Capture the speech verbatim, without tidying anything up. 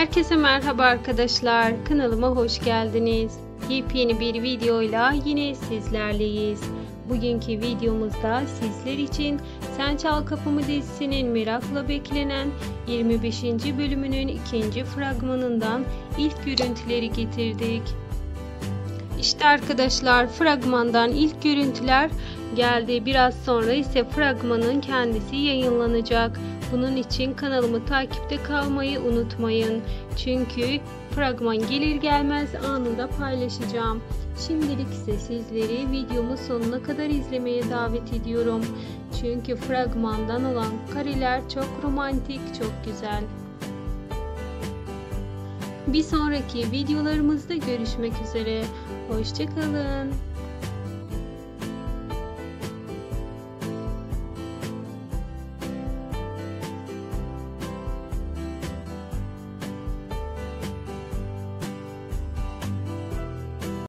Herkese merhaba arkadaşlar, kanalıma hoş geldiniz. Yepyeni bir videoyla yine sizlerleyiz. Bugünkü videomuzda sizler için Sen Çal Kapımı dizisinin merakla beklenen yirmi beşinci bölümünün ikinci fragmanından ilk görüntüleri getirdik. İşte arkadaşlar, fragmandan ilk görüntüler geldi. Biraz sonra ise fragmanın kendisi yayınlanacak. Bunun için kanalımı takipte kalmayı unutmayın. Çünkü fragman gelir gelmez anında paylaşacağım. Şimdilik ise sizleri videomun sonuna kadar izlemeye davet ediyorum. Çünkü fragmandan olan kareler çok romantik, çok güzel. Bir sonraki videolarımızda görüşmek üzere. Hoşça kalın.